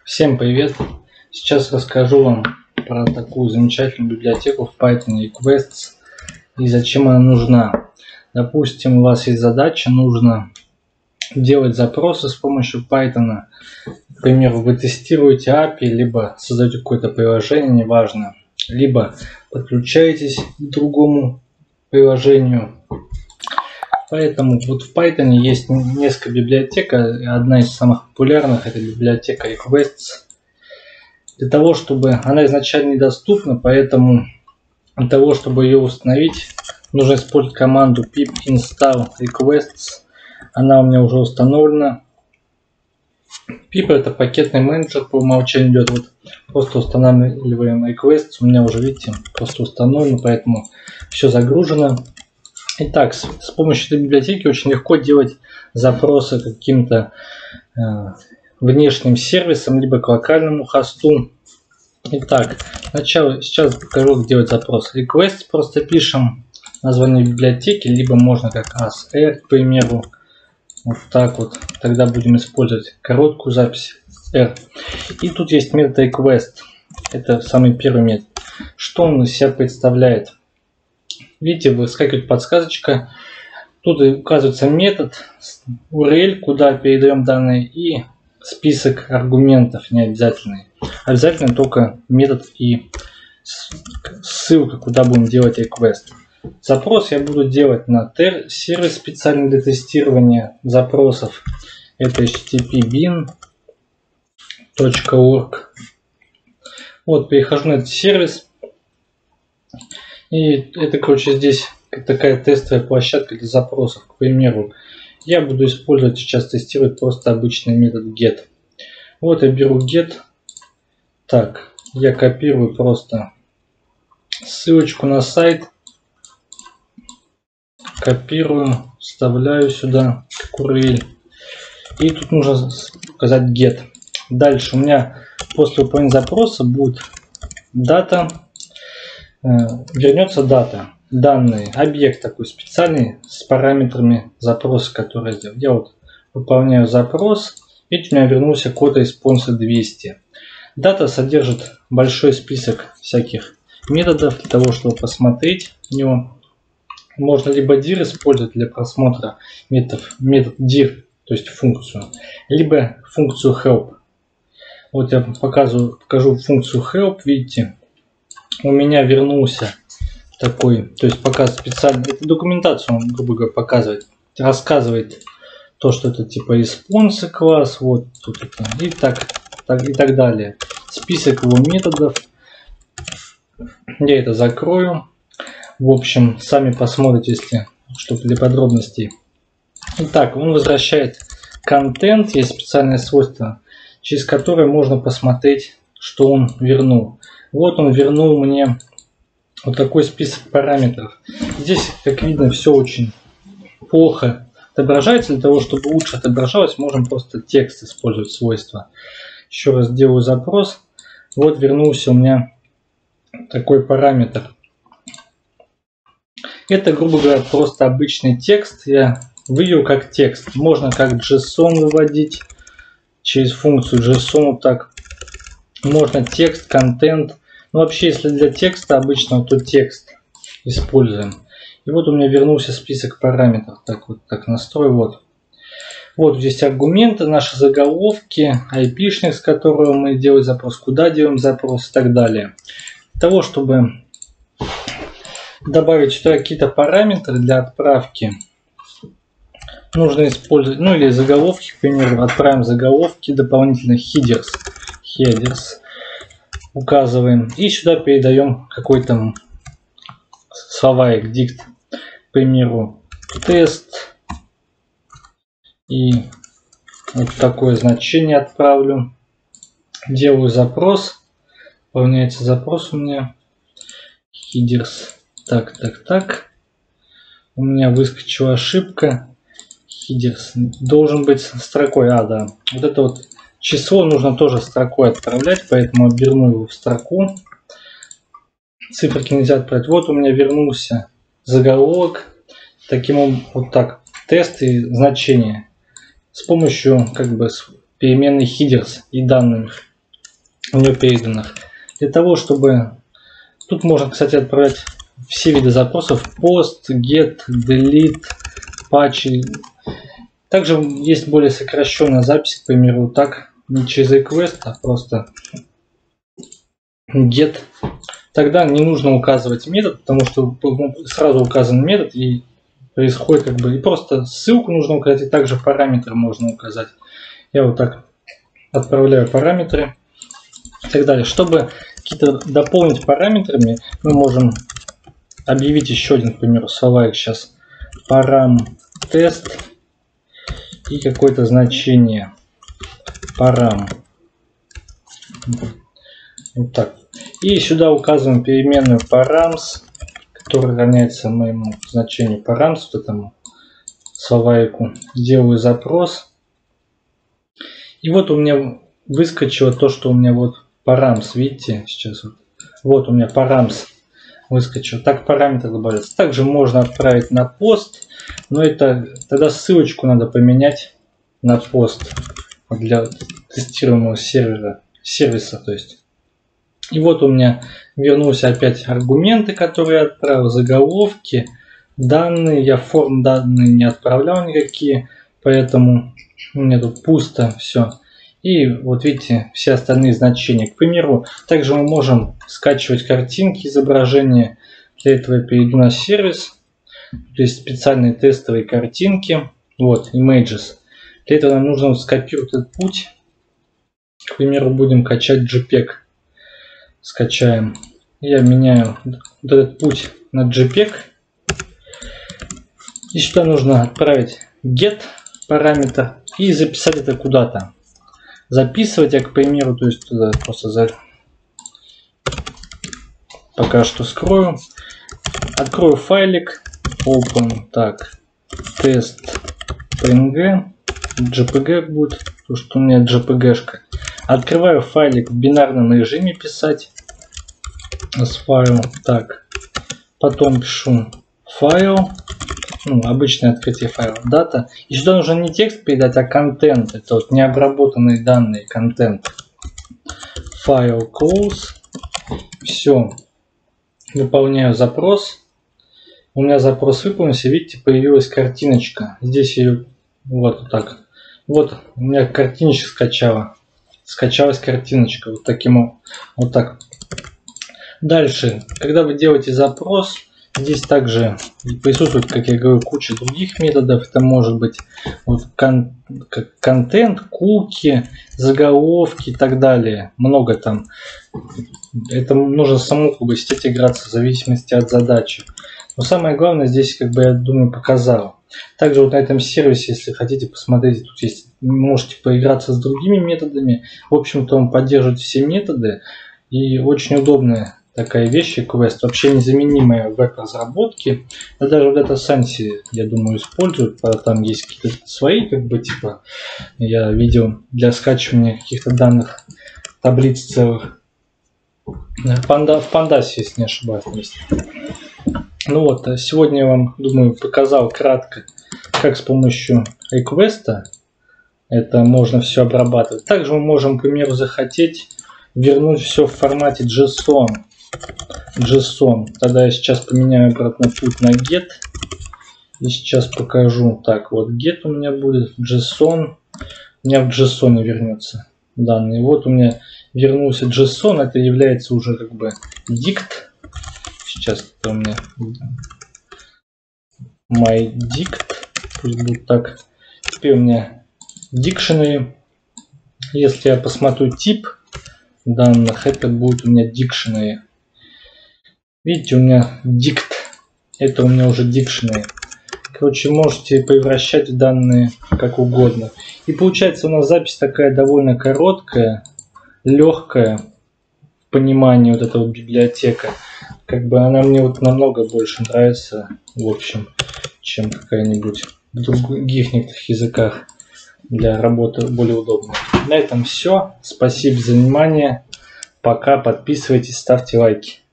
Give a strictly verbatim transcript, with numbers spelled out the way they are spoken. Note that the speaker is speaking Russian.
Всем привет! Сейчас расскажу вам про такую замечательную библиотеку в Python Requests и зачем она нужна. Допустим, у вас есть задача, нужно делать запросы с помощью Python. К примеру, вы тестируете эй пи ай, либо создаете какое-то приложение, неважно, либо подключаетесь к другому приложению. Поэтому вот в Python есть несколько библиотек. Одна из самых популярных — это библиотека Requests. Для того, чтобы она изначально недоступна, поэтому для того, чтобы ее установить, нужно использовать команду pip install requests. Она у меня уже установлена. Pip — это пакетный менеджер, по умолчанию идет. Вот просто устанавливаем requests. У меня уже, видите, просто установлено, поэтому все загружено. Итак, с, с помощью этой библиотеки очень легко делать запросы каким-то э, внешним сервисом, либо к локальному хосту. Итак, сначала сейчас покажу, как делать запрос. Request просто пишем название библиотеки, либо можно как раз R, к примеру. Вот так вот. Тогда будем использовать короткую запись R. И тут есть метод request. Это самый первый метод. Что он из себя представляет? Видите, выскакивает подсказочка. Тут указывается метод, ю ар эл, куда передаем данные, и список аргументов необязательный. Обязательно только метод и ссылка, куда будем делать request. Запрос я буду делать на сервис специальный для тестирования запросов. Это эйч ти ти пи bin точка орг. Вот, перехожу на этот сервис. И это, короче, здесь такая тестовая площадка для запросов. К примеру, я буду использовать сейчас, тестировать просто обычный метод get. Вот я беру get. Так, я копирую просто ссылочку на сайт. Копирую, вставляю сюда как ю ар эл. И тут нужно указать get. Дальше у меня после выполнения запроса будет дата. Вернется дата, данные, объект такой специальный с параметрами запроса, который я сделал. Я вот выполняю запрос, видите, у меня вернулся код response двести. Дата содержит большой список всяких методов для того, чтобы посмотреть в него. Можно либо dir использовать для просмотра методов, метод dir, то есть функцию, либо функцию help. Вот я показываю, покажу функцию help, видите. У меня вернулся такой, то есть пока специально, это документацию он, грубо говоря, показывает, рассказывает то, что это типа response класс, вот тут это, и так, так и так далее. Список его методов. Я это закрою. В общем, сами посмотрите, если чтобы для подробностей. Итак, он возвращает контент, есть специальное свойство, через которое можно посмотреть, что он вернул. Вот он вернул мне вот такой список параметров. Здесь, как видно, все очень плохо отображается. Для того, чтобы лучше отображалось, можем просто текст использовать свойства. Еще раз делаю запрос. Вот вернулся у меня такой параметр. Это, грубо говоря, просто обычный текст. Я вывел как текст. Можно как JSON выводить через функцию JSON. Вот так. Можно текст, контент. Ну, вообще, если для текста обычного, то текст используем. И вот у меня вернулся список параметров. Так вот, так настрой. Вот. Вот здесь аргументы, наши заголовки, ай пи-шник, с которого мы делаем запрос, куда делаем запрос и так далее. Для того, чтобы добавить сюда какие-то параметры для отправки, нужно использовать, ну или заголовки, к примеру, отправим заголовки, дополнительно headers. Headers указываем и сюда передаем какой-то словарик, дикт, к примеру, тест, и вот такое значение отправлю. Делаю запрос, выполняется запрос у меня headers. Так, так, так, у меня выскочила ошибка. Headers должен быть строкой. А, да, вот это вот число нужно тоже строкой отправлять, поэтому оберну его в строку. Циферки нельзя отправить. Вот у меня вернулся заголовок. Таким образом, вот так, тест и значение. С помощью как бы переменной headers и данными. у нее переданных. Для того, чтобы... Тут можно, кстати, отправлять все виды запросов: post, get, delete, patch. Также есть более сокращенная запись, к примеру, так, не через request, а просто get. Тогда не нужно указывать метод, потому что сразу указан метод и происходит как бы... И просто ссылку нужно указать, и также параметры можно указать. Я вот так отправляю параметры и так далее. Чтобы какие-то дополнить параметрами, мы можем объявить еще один, к примеру, словарик сейчас. Param тест и какое-то значение param. Вот так. И сюда указываем переменную params, которая равняется моему значению params, вот этому словарику. Делаю запрос. И вот у меня выскочило то, что у меня вот params, видите, сейчас вот. Вот у меня params выскочил. Так параметр добавляется. Также можно отправить на пост, но это тогда ссылочку надо поменять на пост для тестируемого сервера, сервиса, то есть. И вот у меня вернулся опять аргументы, которые я отправил, заголовки, данные. Я форм данные не отправлял никакие, поэтому у меня тут пусто все. И вот видите, все остальные значения. К примеру, также мы можем скачивать картинки, изображения. Для этого я перейду на сервис. То есть специальные тестовые картинки. Вот, images. Для этого нам нужно скопировать этот путь. К примеру, будем качать JPEG. Скачаем. Я меняю вот этот путь на JPEG. И сюда нужно отправить get параметр и записать это куда-то. Записывать я, к примеру, то есть туда просто за... пока что скрою. Открою файлик. Open. Так. Тест png. JPG будет. То, что у меня JPG-шка. Открываю файлик в бинарном режиме писать. С файлом. Так. Потом пишу файл. Ну, обычное открытие файла. Дата. И сюда нужно не текст передать, а контент. Это вот необработанные данные, контент. Файл close. Все. Выполняю запрос. У меня запрос выполнился. Видите, появилась картиночка. Здесь ее вот так. Вот у меня картиночка скачала. Скачалась картиночка. Вот таким вот так. Дальше, когда вы делаете запрос, здесь также присутствует, как я говорю, куча других методов. Это может быть вот кон как контент, куки, заголовки и так далее. Много там. Это нужно самому как бы сидеть играться в зависимости от задачи. Но самое главное здесь, как бы, я думаю, показал. Также вот на этом сервисе, если хотите, посмотрите, тут есть, можете поиграться с другими методами. В общем-то, он поддерживает все методы. И очень удобная такая вещь, Quest, вообще незаменимая в веб-разработке. Да даже в Data Science, я думаю, используют. Там есть какие-то свои, как бы, типа, я видел для скачивания каких-то данных, таблиц целых. Панда, в Pandas, если не ошибаюсь, есть. Ну вот, сегодня я вам, думаю, показал кратко, как с помощью request это можно все обрабатывать. Также мы можем, к примеру, захотеть вернуть все в формате JSON. JSON. Тогда я сейчас поменяю обратно путь на get. И сейчас покажу. Так, вот get у меня будет JSON. У меня в JSON вернется данные. Вот у меня вернулся JSON. Это является уже как бы dict. Сейчас это у меня my dict. Пусть будет так. Теперь у меня dictionary. Если я посмотрю тип данных, это будет у меня dictionary. Видите, у меня dict. Это у меня уже dictionary. Короче, можете превращать данные как угодно. И получается у нас запись такая довольно короткая, легкая в понимании вот эта вот библиотека. Как бы она мне вот намного больше нравится, в общем, чем какая-нибудь в других некоторых языках. Для работы более удобно. На этом все. Спасибо за внимание. Пока. Подписывайтесь, ставьте лайки.